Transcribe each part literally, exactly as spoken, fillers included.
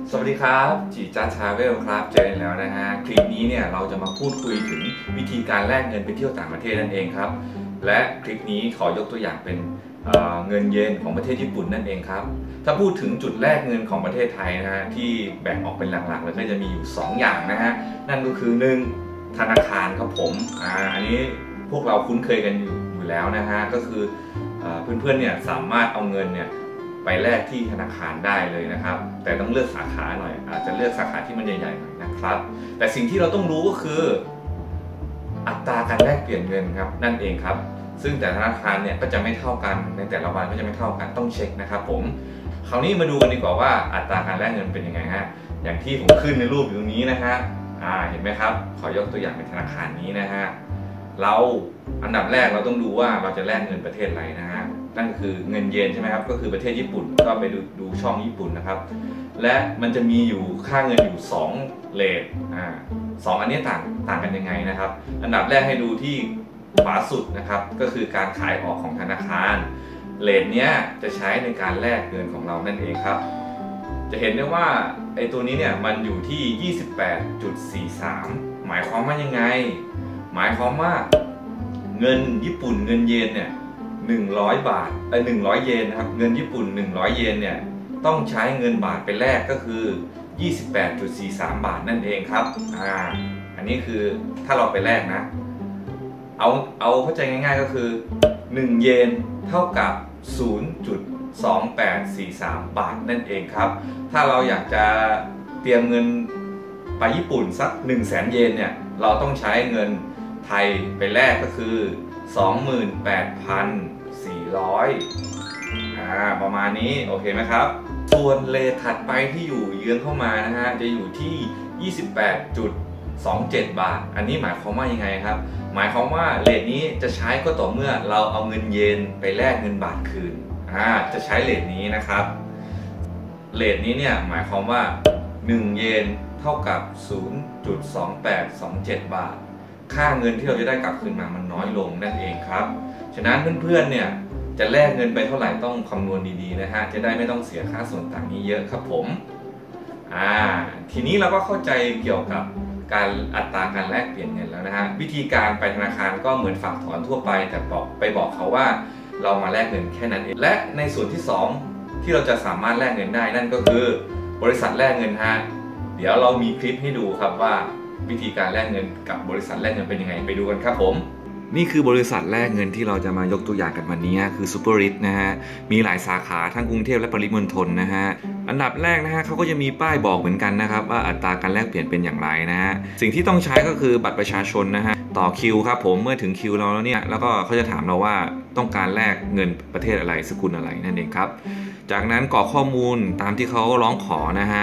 สวัสดีครับจีจ้าทราเวลครับเจอกันแล้วนะฮะคลิปนี้เนี่ยเราจะมาพูดคุยถึงวิธีการแลกเงินไปเที่ยวต่างประเทศนั่นเองครับและคลิปนี้ขอยกตัวอย่างเป็นเเงินเยนของประเทศญี่ปุ่นนั่นเองครับถ้าพูดถึงจุดแลกเงินของประเทศไทยนะฮะที่แบ่งออกเป็นหลักๆแล้วก็จะมีอยู่สองอย่างนะฮะนั่นก็คือหนึ่งธนาคารครับผมอ่าอันนี้พวกเราคุ้นเคยกันอยู่อยู่แล้วนะฮะก็คือเพื่อนๆเนี่ยสามารถเอาเงินเนี่ยไปแลกที่ธนาคารได้เลยนะครับแต่ต้องเลือกสาขาหน่อยอาจจะเลือกสาขาที่มันใหญ่ๆหน่อยนะครับแต่สิ่งที่เราต้องรู้ก็คืออัตราการแลกเปลี่ยนเงินครับนั่นเองครับซึ่งแต่ธนาคารเนี่ยก็จะไม่เท่ากันในแต่ละวันก็จะไม่เท่ากันต้องเช็คนะครับผมคราวนี้มาดูกันดีกว่าว่าอัตราการแลกเงินเป็นยังไงฮะอย่างที่ผมขึ้นในรูปอยู่ตรงนี้นะฮะอ่าเห็นไหมครับขอยกตัวอย่างเป็นธนาคารนี้นะฮะเราอันดับแรกเราต้องดูว่าเราจะแลกเงินประเทศอะไรนะฮะนั่นคือเงินเยนใช่ไหมครับก็คือประเทศญี่ปุ่นก็ไปดูดูช่องญี่ปุ่นนะครับและมันจะมีอยู่ค่าเงินอยู่สองเรทอ่าสองอันนี้ต่างต่างกันยังไงนะครับอันดับแรกให้ดูที่ขวาสุดนะครับก็คือการขายออกของธนาคารเรทเนี้ยจะใช้ในการแลกเงินของเรานั่นเองครับจะเห็นได้ว่าไอ้ตัวนี้เนี่ยมันอยู่ที่ ยี่สิบแปดจุดสี่สาม หมายความว่ายังไงหมายความว่าเงินญี่ปุ่นเงินเยนเนี่ยหนึ่งร้อยบาทเอ้ยหนึ่งร้อยเยนนะครับเงินญี่ปุ่นหนึ่งร้อยเยนเนี่ยต้องใช้เงินบาทไปแลกก็คือ ยี่สิบแปดจุดสี่สาม บาทนั่นเองครับอ่าอันนี้คือถ้าเราไปแลกนะเอาเอาเข้าใจง่ายๆก็คือหนึ่งเยนเท่ากับ ศูนย์จุดสองแปดสี่สาม บาทนั่นเองครับถ้าเราอยากจะเตรียมเงินไปญี่ปุ่นสัก หนึ่งแสน เยนเนี่ยเราต้องใช้เงินไทยไปแลกก็คือ สองหมื่นแปดพันสี่ร้อย อ่าประมาณนี้โอเคไหมครับส่วนเรทถัดไปที่อยู่เยื้องเข้ามานะฮะจะอยู่ที่ ยี่สิบแปดจุดสองเจ็ด บาทอันนี้หมายความว่ายังไงครับหมายความว่าเรทนี้จะใช้ก็ต่อเมื่อเราเอาเงินเยนไปแลกเงินบาทคืนอ่าจะใช้เรทนี้นะครับเรทนี้เนี่ยหมายความว่าหนึ่งเยนเท่ากับ ศูนย์จุดสองแปดสองเจ็ด บาทค่าเงินที่เราจะได้กลับคืนมามันน้อยลงนั่นเองครับฉะนั้นเพื่อนๆเนี่ยจะแลกเงินไปเท่าไหร่ต้องคำนวณดีๆนะฮะจะได้ไม่ต้องเสียค่าส่วนต่างนี้เยอะครับผมอ่าทีนี้เราก็เข้าใจเกี่ยวกับการอัตราการแลกเปลี่ยนเงินแล้วนะฮะวิธีการไปธนาคารก็เหมือนฝากถอนทั่วไปแต่บอกไปบอกเขาว่าเรามาแลกเงินแค่นั้นเองและในส่วนที่สองที่เราจะสามารถแลกเงินได้นั่นก็คือบริษัทแลกเงินฮะเดี๋ยวเรามีคลิปให้ดูครับว่าวิธีการแลกเงินกับบริษัทแลกเงินเป็นยังไงไปดูกันครับผมนี่คือบริษัทแลกเงินที่เราจะมายกตัวอย่างกันวันนี้คือซูเปอร์ริทนะฮะมีหลายสาขาทั้งกรุงเทพและปริมณฑลนะฮะอันดับแรกนะฮะเขาก็จะมีป้ายบอกเหมือนกันนะครับว่าอัตราการแลกเปลี่ยนเป็นอย่างไรนะฮะสิ่งที่ต้องใช้ก็คือบัตรประชาชนนะฮะต่อคิวครับผมเมื่อถึงคิวเราแล้วเนี่ยแล้วก็เขาจะถามเราว่าต้องการแลกเงินประเทศอะไรสกุลอะไรนั่นเองครับจากนั้นกรอกข้อมูลตามที่เขาร้องขอนะฮะ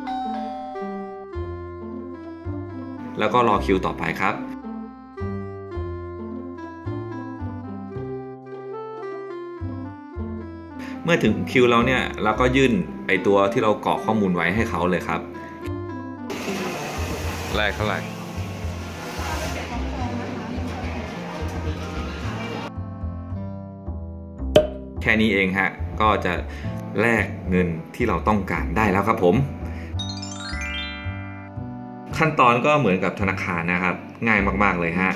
แล้วก็รอคิวต่อไปครับเมื่อถึงคิวเราเนี่ยเราก็ยื่นไอตัวที่เรากรอกข้อมูลไว้ให้เขาเลยครับแลกเท่าไหร่แค่นี้เองฮะก็จะแลกเงินที่เราต้องการได้แล้วครับผมขั้นตอนก็เหมือนกับธนาคารนะครับง่ายมากๆเลยฮะ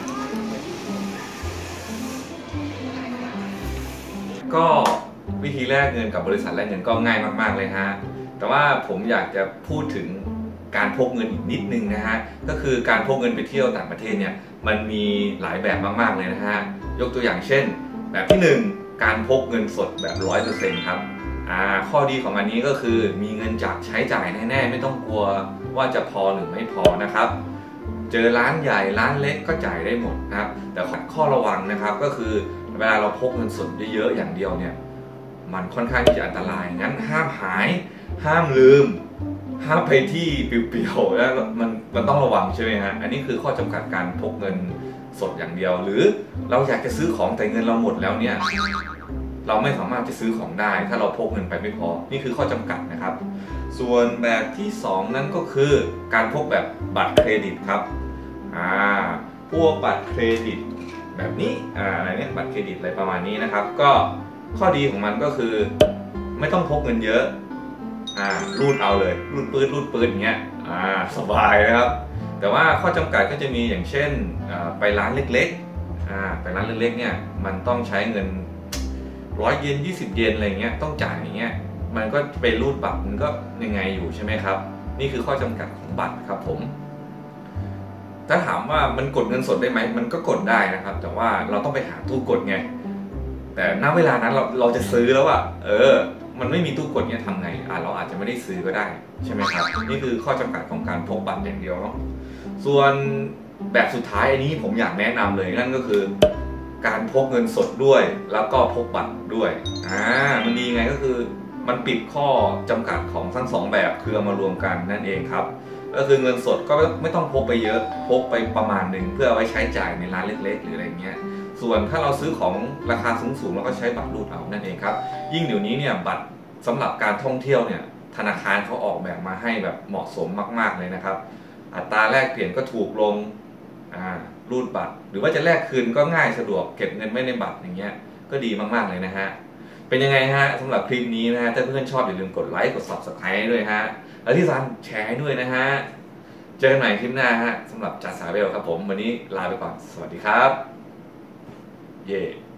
ก็วิธีแลกเงินกับบริษัทแลกเงินก็ง่ายมากๆเลยฮะแต่ว่าผมอยากจะพูดถึงการพกเงินอีกนิดนึงนะฮะก็คือการพกเงินไปเที่ยวต่างประเทศเนี่ยมันมีหลายแบบมากๆเลยนะฮะยกตัวอย่างเช่นแบบที่หนึ่งการพกเงินสดแบบ ร้อยเปอร์เซ็นต์ ครับอ่าข้อดีของอันนี้ก็คือมีเงินจากใช้จ่ายแน่ๆไม่ต้องกลัวว่าจะพอหรือไม่พอนะครับเจอร้านใหญ่ร้านเล็กก็จ่ายได้หมดนะครับแต่ข้อระวังนะครับก็คือเวลาเราพกเงินสดเยอะๆอย่างเดียวเนี่ยมันค่อนข้างที่จะอันตรายงั้นห้ามหายห้ามลืมห้ามไปที่เปลี่ยวๆแล้วมันมันต้องระวังใช่ไหมฮะอันนี้คือข้อจำกัดการพกเงินสดอย่างเดียวหรือเราอยากจะซื้อของแต่เงินเราหมดแล้วเนี่ยเราไม่สามารถจะซื้อของได้ถ้าเราพกเงินไปไม่พอนี่คือข้อจำกัดนะครับส่วนแบบที่สองนั้นก็คือการพกแบบบัตรเครดิตครับอ่าพวกบัตรเครดิตแบบนี้อ่าอะไรเนี้ยบัตรเครดิตอะไรประมาณนี้นะครับก็ข้อดีของมันก็คือไม่ต้องพกเงินเยอะอ่ารูดเอาเลยรูดปื๊ดรูดปื๊ดอย่างเงี้ยอ่าสบายนะครับแต่ว่าข้อจำกัดก็จะมีอย่างเช่นไปร้านเล็กๆอ่าไปร้านเล็กๆเนี่ยมันต้องใช้เงินร้อยเยนยี่สิบเยนอะไรเงี้ยต้องจ่ายอย่างเงี้ยมันก็ไปรูดบัตรมันก็ยังไงอยู่ใช่ไหมครับนี่คือข้อจำกัดของบัตรครับผมถ้าถามว่ามันกดเงินสดได้ไหมมันก็กดได้นะครับแต่ว่าเราต้องไปหาตู้กดไงแต่ณเวลานั้นเราเราจะซื้อแล้วอะเออมันไม่มีตู้กดเนี่ยทำไงอ่ะเราอาจจะไม่ได้ซื้อก็ได้ใช่ไหมครับนี่คือข้อจำกัดของการพกบัตรอย่างเดียวเนาะส่วนแบบสุดท้ายอันนี้ผมอยากแนะนำเลยนั่นก็คือการพกเงินสดด้วยแล้วก็พกบัตรด้วยอ่ามันดีไงก็คือมันปิดข้อจำกัดของทั้งสองแบบคือเอามารวมกันนั่นเองครับก็คือเงินสดก็ไม่ต้องพกไปเยอะพกไปประมาณหนึ่งเพื่อเอาไว้ใช้จ่ายในร้านเล็กๆหรืออะไรเงี้ยส่วนถ้าเราซื้อของราคาสูงๆเราก็ใช้บัตรรูดเอานั่นเองครับยิ่งเดี๋ยวนี้เนี่ยบัตรสำหรับการท่องเที่ยวเนี่ยธนาคารเขาออกแบบมาให้แบบเหมาะสมมากๆเลยนะครับอัตราแลกเปลี่ยนก็ถูกลงอ่ารูดบัตรหรือว่าจะแลกคืนก็ง่ายสะดวกเก็บเงินไว้ในบัตรอย่างเงี้ยก็ดีมากๆเลยนะฮะเป็นยังไงฮะสำหรับคลิปนี้นะฮะถ้าเพื่อนชอบอย่าลืมกดไลค์กด ซับสไครบ์ ด้วยฮะและที่สำคัญแชร์ด้วยนะฮะเจอกันใหม่คลิปหน้าฮะสำหรับจัดสาเวลครับผมวันนี้ลาไปก่อนสวัสดีครับเย่